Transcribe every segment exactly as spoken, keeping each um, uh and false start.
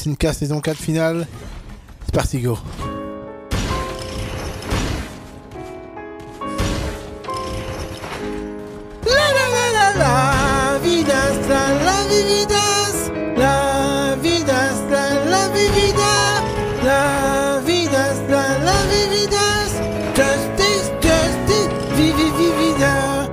S N K saison quatre finale. C'est parti, go. La la la la la vidas, la la vidas, la vidas, la la vidas, la vidas, la la vidas, justice, justice, vivi vivida.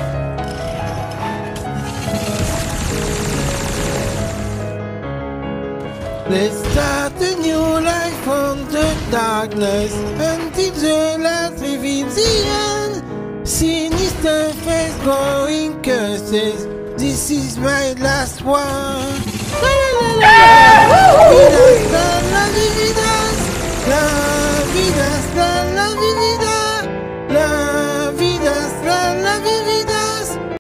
Let's start a new life from the darkness until the last reveals the end. Sinister face growing curses. This is my last one. La la la la la. Vidas, la la vidas, la vidas, la la vidas.